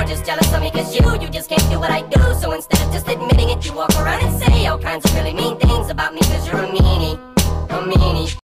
just jealous of me cause you just can't do what I do. So instead of just admitting it, you walk around and say all kinds of really mean things about me cause you're a meanie, a meanie.